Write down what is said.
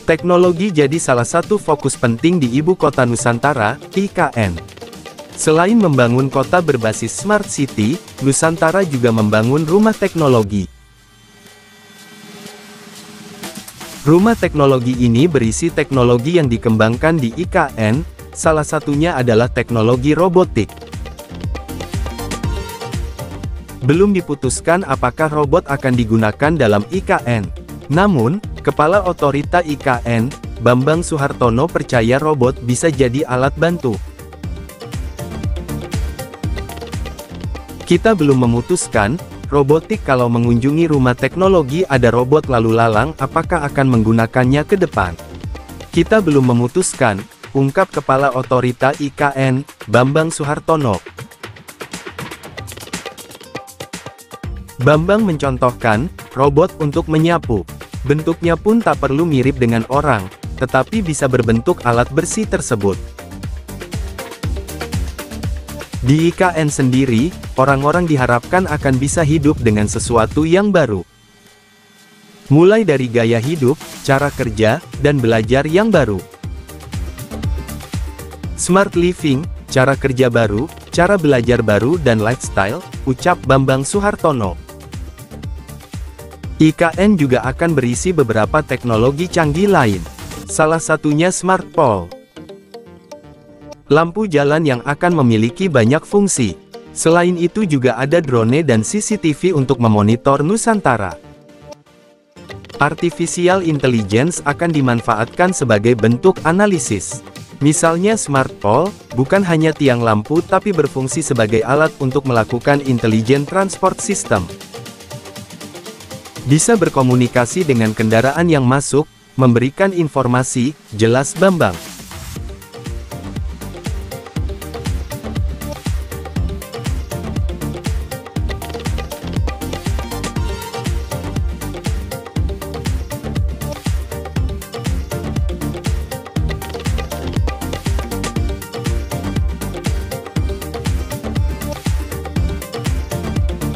Teknologi jadi salah satu fokus penting di Ibu Kota Nusantara, IKN. Selain membangun kota berbasis Smart City, Nusantara juga membangun rumah teknologi. Rumah teknologi ini berisi teknologi yang dikembangkan di IKN, salah satunya adalah teknologi robotik. Belum diputuskan apakah robot akan digunakan dalam IKN. Namun, Kepala Otorita IKN, Bambang Suhartono percaya robot bisa jadi alat bantu. Kita belum memutuskan, robotik kalau mengunjungi rumah teknologi ada robot lalu lalang apakah akan menggunakannya ke depan. Kita belum memutuskan, ungkap Kepala Otorita IKN, Bambang Suhartono. Bambang mencontohkan, robot untuk menyapu. Bentuknya pun tak perlu mirip dengan orang, tetapi bisa berbentuk alat bersih tersebut. Di IKN sendiri, orang-orang diharapkan akan bisa hidup dengan sesuatu yang baru. Mulai dari gaya hidup, cara kerja, dan belajar yang baru. Smart living, cara kerja baru, cara belajar baru dan lifestyle, ucap Bambang Suhartono. IKN juga akan berisi beberapa teknologi canggih lain. Salah satunya Smart Pole. Lampu jalan yang akan memiliki banyak fungsi. Selain itu juga ada drone dan CCTV untuk memonitor Nusantara. Artificial Intelligence akan dimanfaatkan sebagai bentuk analisis. Misalnya Smart Pole, bukan hanya tiang lampu tapi berfungsi sebagai alat untuk melakukan Intelligent Transport System. Bisa berkomunikasi dengan kendaraan yang masuk, memberikan informasi, jelas Bambang.